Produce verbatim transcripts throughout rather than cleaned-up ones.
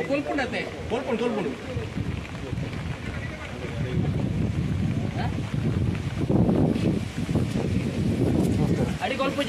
ಕೋಲ್ಪುಂಡತೆ ಕೋಲ್ಪುಂಡು ಕೋಲ್ಪುಂಡು ಅಡಿ ಕೋಲ್ಪುಜ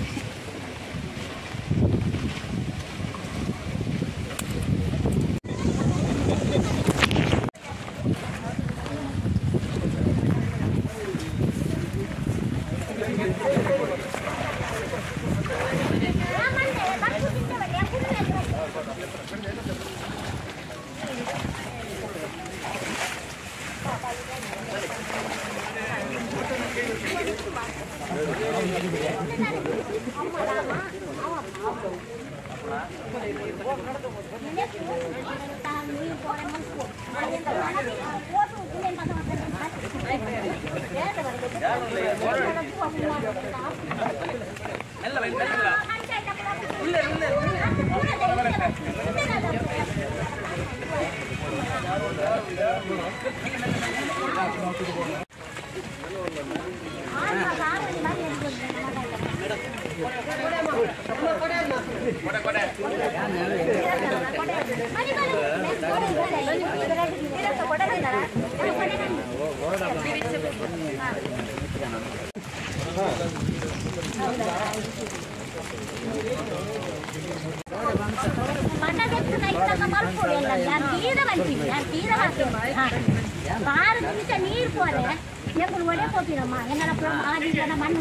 ನೀರು ಪೋರೆ ಎಕ್ಕಳು ಒಡೆ ಕೊಟ್ಟಿರಮ್ಮ ಎಲ್ಲ ಆದಿನ ಮಣ್ಣು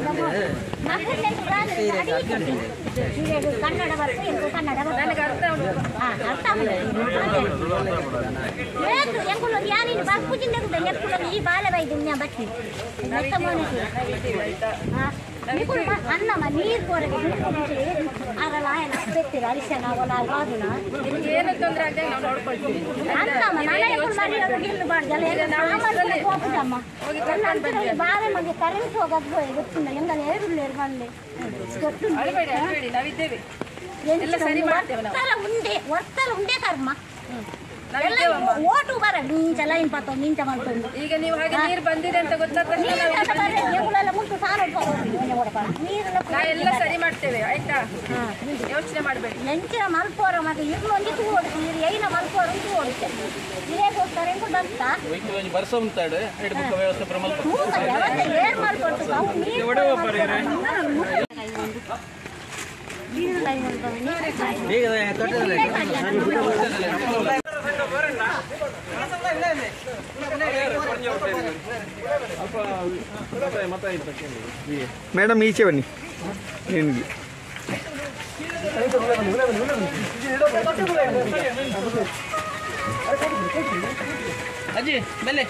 ಕನ್ನಡ ಬರ್ತದೆ ಕನ್ನಡ ಅರ್ಥ ಎಂಕುಲು ಯಾರು ಬಸ್ಪು ಚಿಂತೆ ಎಕ್ಕಳು ಈ ಬಾಲೆ ಬೈದು ಬಟ್ಟಿ ಅನ್ನಮ್ಮ ನೀರು ಪೋರೆಗೆ ಆಗಲ್ಲ ಬೆತ್ತಿರ ಅರಿಶನ ಆಗೋಣ ಏನು ತೊಂದರೆ ಆಗದೆ ನಾವು ನೋಡ್ಕೊಳ್ತೀವಿ ಅನ್ನಮ್ಮ ನಾಳೆ ಗಿಲ್ಲು ಬಾರ್ದಲ್ಲ ಹೋಗ್ಬಿಟ್ಟಮ್ಮ ಬಾರೆ ಮಗೆ ಕರೆಂಟ್ ಹೋಗೋದು ಗೊತ್ತಿಲ್ಲ ಎಂಗಲ್ಲ ಏರುಳ್ಳೇರು ಬಂದೆ ನಾವಿದ್ದೇವೆ ಉಂಡೆ ಒತ್ತಲ ಉಂಡೆ ಕರ್ಮ ಓಟು ಬರ ನೀಂಚ ಲೈನ್ ಪಾತ ನೀಂಚ ಮಾಡ್ಕೊಂಡು ಈಗ ನೀವು ಹಾಗೆ ನೀರು ಬಂದಿದೆ ಅಂತ ಗೊತ್ತಾಗ್ತದೆ ಮುಂಟು ಎಲ್ಲ ಸರಿ ಮಾಡ್ತೇವೆ ಆಯ್ತಾ ಯೋಚನೆ ಮಾಡಬೇಡಿ ಎಂಚಿನ ಮಲ್ಪೋರ ಮತ್ತೆ ಇರ್ಲೊಂದು ತೂ ಓಡಿಸಿ ನೀರು ಐನ ಮಲ್ಪೋರ ತೂ ಓಡಿಸಿ ಇರೇಗೋಸ್ಕರ ಹೆಂಗು ಬಂತಾ ವರ್ಷ ಉಂಟಾಡು ವ್ಯವಸ್ಥೆ ಏರ್ ಮಾಡ್ಕೊಡ್ತು ಅವು ನೀರು ನೀರು ಲೈನ್ ಮೇಡಮ್ ಈಚೆ ಬನ್ನಿ ನಿನಗೆ ಅಜ್ಜಿ ಬೆಲೆ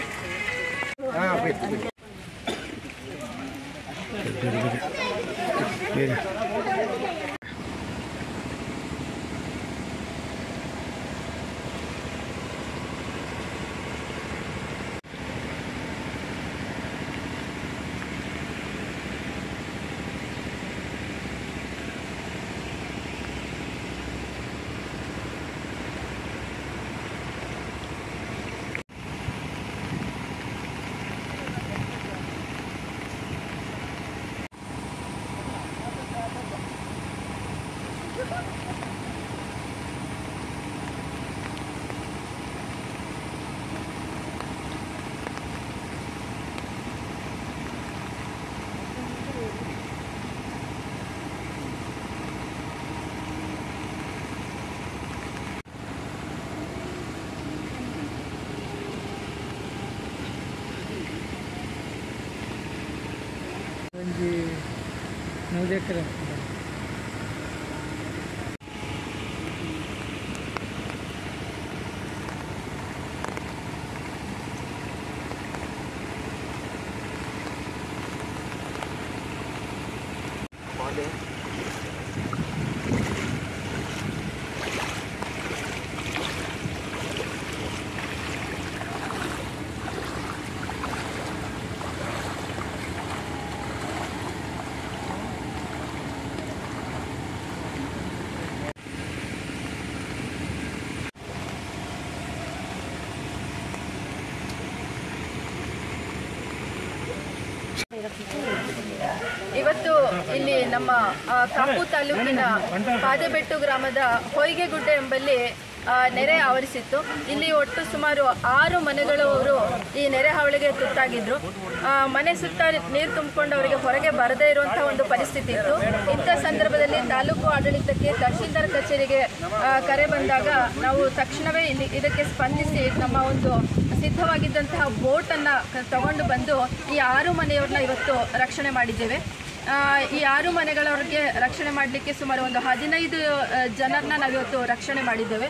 नौ देख रहे ಇವತ್ತು ಇಲ್ಲಿ ನಮ್ಮ ಕಾಪು ತಾಲೂಕಿನ ಪಾದೆಬೆಟ್ಟು ಗ್ರಾಮದ ಹೊಯ್ಗೆಗುಡ್ಡೆ ಎಂಬಲ್ಲಿ ನೆರೆ ಆವರಿಸಿತ್ತು. ಇಲ್ಲಿ ಒಟ್ಟು ಸುಮಾರು ಆರು ಮನೆಗಳವರು ಈ ನೆರೆ ಹಾವಳಿಗೆ ತುತ್ತಾಗಿದ್ರು. ಮನೆ ಸುತ್ತ ನೀರು ತುಂಬಿಕೊಂಡು ಅವರಿಗೆ ಹೊರಗೆ ಬರದೇ ಇರುವಂತಹ ಒಂದು ಪರಿಸ್ಥಿತಿ ಇತ್ತು. ಇಂಥ ಸಂದರ್ಭದಲ್ಲಿ ತಾಲೂಕು ಆಡಳಿತಕ್ಕೆ ತಹಶೀಲ್ದಾರ್ ಕಚೇರಿಗೆ ಕರೆ ಬಂದಾಗ ನಾವು ತಕ್ಷಣವೇ ಇಲ್ಲಿ ಇದಕ್ಕೆ ಸ್ಪಂದಿಸಿ ನಮ್ಮ ಒಂದು ಸಿದ್ಧವಾಗಿದ್ದಂತಹ ಬೋಟನ್ನು ತಗೊಂಡು ಬಂದು ಈ ಆರು ಮನೆಯವ್ರನ್ನ ಇವತ್ತು ರಕ್ಷಣೆ ಮಾಡಿದ್ದೇವೆ. ಈ ಆರು ಮನೆಗಳವ್ರಿಗೆ ರಕ್ಷಣೆ ಮಾಡಲಿಕ್ಕೆ ಸುಮಾರು ಒಂದು ಹದಿನೈದು ಜನರನ್ನ ನಾವಿವತ್ತು ರಕ್ಷಣೆ ಮಾಡಿದ್ದೇವೆ.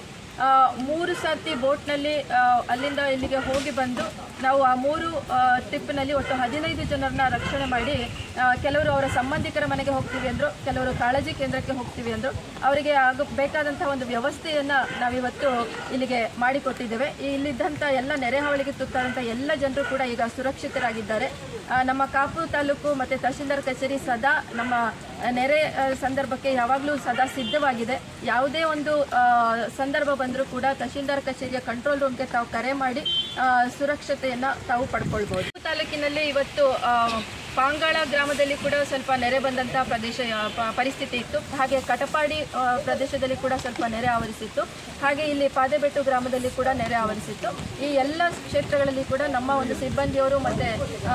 ಮೂರು ಸರ್ತಿ ಬೋಟ್ನಲ್ಲಿ ಅಲ್ಲಿಂದ ಇಲ್ಲಿಗೆ ಹೋಗಿ ಬಂದು ನಾವು ಆ ಮೂರು ಟ್ರಿಪ್ನಲ್ಲಿ ಒಟ್ಟು ಹದಿನೈದು ಜನರನ್ನ ರಕ್ಷಣೆ ಮಾಡಿ ಕೆಲವರು ಅವರ ಸಂಬಂಧಿಕರ ಮನೆಗೆ ಹೋಗ್ತೀವಿ ಅಂದರು, ಕೆಲವರು ಕಾಳಜಿ ಕೇಂದ್ರಕ್ಕೆ ಹೋಗ್ತೀವಿ ಅಂದರು. ಅವರಿಗೆ ಆಗ ಬೇಕಾದಂಥ ಒಂದು ವ್ಯವಸ್ಥೆಯನ್ನು ನಾವಿವತ್ತು ಇಲ್ಲಿಗೆ ಮಾಡಿಕೊಟ್ಟಿದ್ದೇವೆ. ಇಲ್ಲಿದ್ದಂಥ ಎಲ್ಲ ನೆರೆ ಹಾವಳಿಗೆ ತುತ್ತಾದಂಥ ಎಲ್ಲ ಜನರು ಕೂಡ ಈಗ ಸುರಕ್ಷಿತರಾಗಿದ್ದಾರೆ. ನಮ್ಮ ಕಾಪು ತಾಲೂಕು ಮತ್ತು ತಹಶೀಲ್ದಾರ್ ಕಚೇರಿ ಸದಾ ನಮ್ಮ ನೆರೆ ಸಂದರ್ಭಕ್ಕೆ ಯಾವಾಗಲೂ ಸದಾ ಸಿದ್ಧವಾಗಿದೆ. ಯಾವುದೇ ಒಂದು ಸಂದರ್ಭ ಬಂದರೂ ಕೂಡ ತಹಶೀಲ್ದಾರ್ ಕಚೇರಿಯ ಕಂಟ್ರೋಲ್ ರೂಮ್ಗೆ ತಾವು ಕರೆ ಮಾಡಿ ಸುರಕ್ಷತೆಯನ್ನು ತಾವು ಪಡ್ಕೊಳ್ಬೋದು. ತಾಲೂಕಿನಲ್ಲಿ ಇವತ್ತು ಪಾಂಗಾಳ ಗ್ರಾಮದಲ್ಲಿ ಕೂಡ ಸ್ವಲ್ಪ ನೆರೆ ಬಂದಂಥ ಪ್ರದೇಶ ಪರಿಸ್ಥಿತಿ ಇತ್ತು. ಹಾಗೆ ಕಟಪಾಡಿ ಪ್ರದೇಶದಲ್ಲಿ ಕೂಡ ಸ್ವಲ್ಪ ನೆರೆ ಆವರಿಸಿತ್ತು. ಹಾಗೆ ಇಲ್ಲಿ ಪಾದೆಬೆಟ್ಟು ಗ್ರಾಮದಲ್ಲಿ ಕೂಡ ನೆರೆ ಆವರಿಸಿತ್ತು. ಈ ಎಲ್ಲ ಕ್ಷೇತ್ರಗಳಲ್ಲಿ ಕೂಡ ನಮ್ಮ ಒಂದು ಸಿಬ್ಬಂದಿಯವರು ಮತ್ತು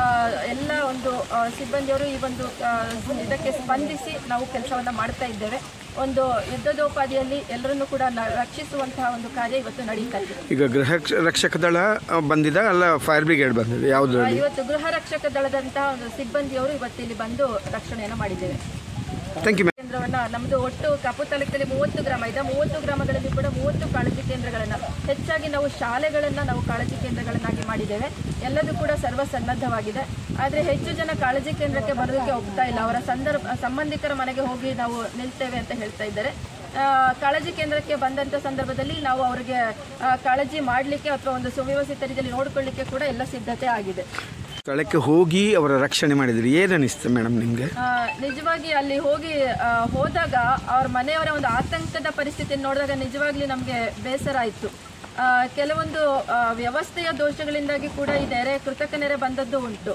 ಎಲ್ಲ ಒಂದು ಸಿಬ್ಬಂದಿಯವರು ಈ ಒಂದು ಇದಕ್ಕೆ ಸ್ಪಂದಿಸಿ ನಾವು ಕೆಲಸವನ್ನು ಮಾಡ್ತಾ ಇದ್ದೇವೆ. ಒಂದು ಯುದ್ಧೋಪಾದಿಯಲ್ಲಿ ಎಲ್ಲರನ್ನೂ ಕೂಡ ರಕ್ಷಿಸುವಂತಹ ಒಂದು ಕಾರ್ಯ ಇವತ್ತು ನಡೀತಾ ಇದೆ. ಈಗ ಗೃಹ ರಕ್ಷಕ ದಳ ಬಂದಿದೆ ಅಲ್ಲ, ಫೈರ್ ಬ್ರಿಗೇಡ್ ಬಂದಿದೆ, ಯಾವುದು? ಇವತ್ತು ಗೃಹ ರಕ್ಷಕ ದಳದಂತಹ ಒಂದು ಸಿಬ್ಬಂದಿಯವರು ಇವತ್ತು ಇಲ್ಲಿ ಬಂದು ರಕ್ಷಣೆಯನ್ನು ಮಾಡಿದ್ದೇವೆ. Thank you. ಕೇಂದ್ರವನ್ನು ನಮ್ಮದು ಒಟ್ಟು ಕಾಪು ತಾಲೂಕಿನಲ್ಲಿ ಮೂವತ್ತು ಗ್ರಾಮ ಇದೆ. ಮೂವತ್ತು ಗ್ರಾಮಗಳಲ್ಲಿ ಕೂಡ ಮೂವತ್ತು ಕಾಳಜಿ ಕೇಂದ್ರಗಳನ್ನು, ಹೆಚ್ಚಾಗಿ ನಾವು ಶಾಲೆಗಳನ್ನು ನಾವು ಕಾಳಜಿ ಕೇಂದ್ರಗಳನ್ನಾಗಿ ಮಾಡಿದ್ದೇವೆ. ಎಲ್ಲದೂ ಕೂಡ ಸರ್ವಸನ್ನದ್ಧವಾಗಿದೆ. ಆದರೆ ಹೆಚ್ಚು ಜನ ಕಾಳಜಿ ಕೇಂದ್ರಕ್ಕೆ ಬರೋದಕ್ಕೆ ಹೋಗ್ತಾ ಇಲ್ಲ. ಅವರ ಸಂದರ್ಭ ಸಂಬಂಧಿಕರ ಮನೆಗೆ ಹೋಗಿ ನಾವು ನಿಲ್ತೇವೆ ಅಂತ ಹೇಳ್ತಾ ಇದ್ದಾರೆ. ಕಾಳಜಿ ಕೇಂದ್ರಕ್ಕೆ ಬಂದಂಥ ಸಂದರ್ಭದಲ್ಲಿ ನಾವು ಅವರಿಗೆ ಕಾಳಜಿ ಮಾಡಲಿಕ್ಕೆ ಅಥವಾ ಒಂದು ಸುವ್ಯವಸ್ಥಿತ ರೀತಿಯಲ್ಲಿ ನೋಡಿಕೊಳ್ಳಿಕ್ಕೆ ಕೂಡ ಎಲ್ಲ ಸಿದ್ಧತೆ ಆಗಿದೆ. ಸ್ಥಳಕ್ಕೆ ಹೋಗಿ ಅವರ ರಕ್ಷಣೆ ಮಾಡಿದ್ರಿ, ಏನು ಅನಿಸ್ತು ಮೇಡಮ್ ನಿಮಗೆ? ನಿಜವಾಗಿ ಅಲ್ಲಿ ಹೋಗಿ ಹೋದಾಗ ಅವ್ರ ಮನೆಯವರ ಒಂದು ಆತಂಕದ ಪರಿಸ್ಥಿತಿಯನ್ನು ನೋಡಿದಾಗ ನಿಜವಾಗ್ಲೂ ನಮಗೆ ಬೇಸರ ಆಯಿತು. ಕೆಲವೊಂದು ವ್ಯವಸ್ಥೆಯ ದೋಷಗಳಿಂದಾಗಿ ಕೂಡ ಈ ನೆರೆ ಕೃತಕ ನೆರೆ ಬಂದದ್ದು ಉಂಟು.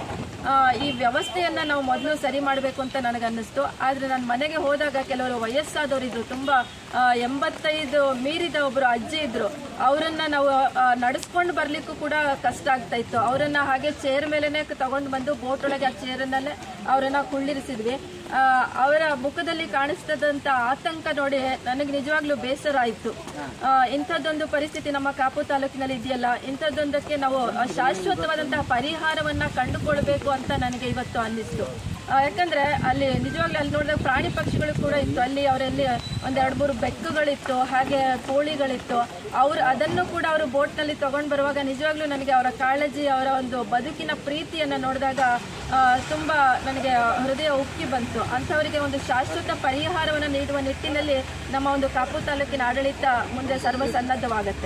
ಈ ವ್ಯವಸ್ಥೆಯನ್ನು ನಾವು ಮೊದಲು ಸರಿ ಮಾಡಬೇಕು ಅಂತ ನನಗನ್ನಿಸ್ತು. ಆದರೆ ನನ್ನ ಮನೆಗೆ ಹೋದಾಗ ಕೆಲವರು ವಯಸ್ಸಾದವರಿದ್ದರು, ತುಂಬ ಎಂಬತ್ತೈದು ಮೀರಿದ ಒಬ್ಬರು ಅಜ್ಜಿ ಇದ್ದರು. ಅವರನ್ನು ನಾವು ನಡೆಸ್ಕೊಂಡು ಬರಲಿಕ್ಕೂ ಕೂಡ ಕಷ್ಟ ಆಗ್ತಾ ಇತ್ತು. ಅವರನ್ನು ಹಾಗೆ ಚೇರ್ ಮೇಲೇ ತಗೊಂಡು ಬಂದು ಬೋಟ್ ಒಳಗೆ ಆ ಚೇರನ್ನಲ್ಲೇ ಅವರನ್ನು ಕುಳ್ಳಿರಿಸಿದ್ವಿ. ಅವರ ಮುಖದಲ್ಲಿ ಕಾಣಿಸ್ತದಂಥ ಆತಂಕ ನೋಡಿ ನನಗೆ ನಿಜವಾಗ್ಲೂ ಬೇಸರ ಆಯಿತು. ಇಂಥದ್ದೊಂದು ಪರಿಸ್ಥಿತಿ ನಮ್ಮ ಕಾಪು ತಾಲೂಕಿನಲ್ಲಿ ಇದೆಯಲ್ಲ, ಇಂಥದ್ದೊಂದಕ್ಕೆ ನಾವು ಶಾಶ್ವತವಾದಂತಹ ಪರಿಹಾರವನ್ನು ಕಂಡುಕೊಳ್ಬೇಕು ಅಂತ ನನಗೆ ಇವತ್ತು ಅನ್ನಿಸ್ತು. ಯಾಕಂದರೆ ಅಲ್ಲಿ ನಿಜವಾಗ್ಲೂ ಅಲ್ಲಿ ನೋಡಿದಾಗ ಪ್ರಾಣಿ ಪಕ್ಷಿಗಳು ಕೂಡ ಇತ್ತು. ಅಲ್ಲಿ ಅವರಲ್ಲಿ ಒಂದೆರಡು ಮೂರು ಬೆಕ್ಕುಗಳಿತ್ತು, ಹಾಗೆ ಕೋಳಿಗಳಿತ್ತು. ಅವರು ಅದನ್ನು ಕೂಡ ಅವರು ಬೋಟ್ನಲ್ಲಿ ತೊಗೊಂಡು ಬರುವಾಗ ನಿಜವಾಗ್ಲೂ ನನಗೆ ಅವರ ಕಾಳಜಿ, ಅವರ ಒಂದು ಬದುಕಿನ ಪ್ರೀತಿಯನ್ನು ನೋಡಿದಾಗ ತುಂಬ ನನಗೆ ಹೃದಯ ಉಕ್ಕಿ ಬಂತು. ಅಂಥವರಿಗೆ ಒಂದು ಶಾಶ್ವತ ಪರಿಹಾರವನ್ನು ನೀಡುವ ನಿಟ್ಟಿನಲ್ಲಿ ನಮ್ಮ ಒಂದು ಕಾಪು ತಾಲೂಕಿನ ಆಡಳಿತ ಮುಂದೆ ಸರ್ವಸನ್ನದ್ಧವಾಗುತ್ತೆ.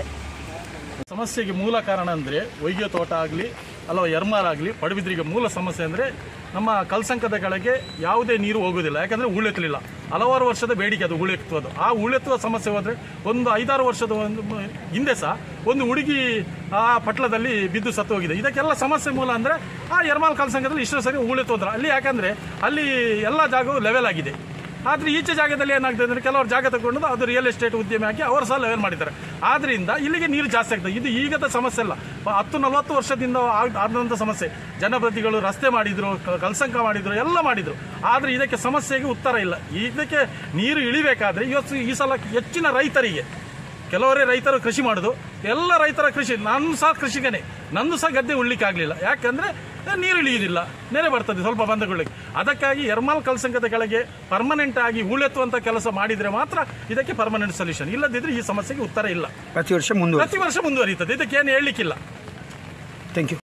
ಸಮಸ್ಯೆಗೆ ಮೂಲ ಕಾರಣ ಅಂದರೆ ವೈದ್ಯ ತೋಟ ಆಗಲಿ ಅಥವಾ ಎರ್ಮಾರ್ ಆಗಲಿ ಪಡುಬಿದ್ರಿಗೆ ಮೂಲ ಸಮಸ್ಯೆ ಅಂದರೆ ನಮ್ಮ ಕಲ್ಸಂಕದ ಕೆಳಗೆ ಯಾವುದೇ ನೀರು ಹೋಗೋದಿಲ್ಲ. ಯಾಕಂದರೆ ಹೂಳೆತ್ತಲಿಲ್ಲ. ಹಲವಾರು ವರ್ಷದ ಬೇಡಿಕೆ ಅದು ಹೂಳೆತ್ತುವುದು. ಆ ಹೂಳೆತ್ತುವ ಸಮಸ್ಯೆ ಹೋದರೆ ಒಂದು ಐದಾರು ವರ್ಷದ ಒಂದು ಹಿಂದೆ ಸಹ ಒಂದು ಹುಡುಗಿ ಆ ಪಟ್ಲದಲ್ಲಿ ಬಿದ್ದು ಸತ್ತು ಹೋಗಿದೆ. ಇದಕ್ಕೆಲ್ಲ ಸಮಸ್ಯೆ ಮೂಲ ಅಂದರೆ ಆ ಎರ್ಮಾಲ್ ಕಲ್ಸಂಕದಲ್ಲಿ ಇಷ್ಟು ಸರಿ ಹೂಳೆತ್ತೋದ್ರ ಅಲ್ಲಿ. ಯಾಕಂದರೆ ಅಲ್ಲಿ ಎಲ್ಲ ಜಾಗವು ಲೆವೆಲ್ ಆಗಿದೆ. ಆದರೆ ಈಚೆ ಜಾಗದಲ್ಲಿ ಏನಾಗ್ತದೆ ಅಂದರೆ ಕೆಲವರು ಜಾಗ ತಗೊಂಡು ಅದು ರಿಯಲ್ ಎಸ್ಟೇಟ್ ಉದ್ಯಮ ಹಾಕಿ ಅವರು ಸಹ ಲೆವೆಲ್ ಮಾಡಿದ್ದಾರೆ. ಆದ್ದರಿಂದ ಇಲ್ಲಿಗೆ ನೀರು ಜಾಸ್ತಿ ಆಗ್ತದೆ. ಇದು ಈಗದ ಸಮಸ್ಯೆ ಅಲ್ಲ, ಹತ್ತು ನಲವತ್ತು ವರ್ಷದಿಂದ ಆದಂಥ ಸಮಸ್ಯೆ. ಜನಪ್ರತಿಗಳು ರಸ್ತೆ ಮಾಡಿದ್ರು, ಕಲ್ಸಂಕ ಮಾಡಿದ್ರು, ಎಲ್ಲ ಮಾಡಿದ್ರು. ಆದರೆ ಇದಕ್ಕೆ ಸಮಸ್ಯೆಗೆ ಉತ್ತರ ಇಲ್ಲ. ಇದಕ್ಕೆ ನೀರು ಇಳಿಬೇಕಾದ್ರೆ ಇವತ್ತು ಈ ಸಲ ಹೆಚ್ಚಿನ ರೈತರಿಗೆ, ಕೆಲವರೇ ರೈತರು ಕೃಷಿ ಮಾಡೋದು, ಎಲ್ಲ ರೈತರ ಕೃಷಿ, ನಾನು ಸಹ ಕೃಷಿಕನೇ, ನಂದು ಸಹ ಗದ್ದೆ ಉಳ್ಳಿಕ್ಕೆ ಆಗಲಿಲ್ಲ. ಯಾಕಂದರೆ ನೀರು ಇಳಿಯುವುದಿಲ್ಲ, ನೆರೆ ಬರ್ತದೆ ಸ್ವಲ್ಪ ಬಂದಕೊಳ್ಳಿಕ್ಕೆ. ಅದಕ್ಕಾಗಿ ಎರ್ಮಾಲ್ ಕಲ್ಸಂಕದ ಕೆಳಗೆ ಪರ್ಮನೆಂಟ್ ಆಗಿ ಹೂಳೆತ್ತುವಂಥ ಕೆಲಸ ಮಾಡಿದರೆ ಮಾತ್ರ ಇದಕ್ಕೆ ಪರ್ಮನೆಂಟ್ ಸೊಲ್ಯೂಷನ್. ಇಲ್ಲದಿದ್ದರೆ ಈ ಸಮಸ್ಯೆಗೆ ಉತ್ತರ ಇಲ್ಲ. ಪ್ರತಿ ವರ್ಷ ಮುಂದುವರಿ ಪ್ರತಿ ವರ್ಷ ಮುಂದುವರಿಯುತ್ತದೆ. ಇದಕ್ಕೇನು ಹೇಳಲಿಕ್ಕಿಲ್ಲ. Thank you.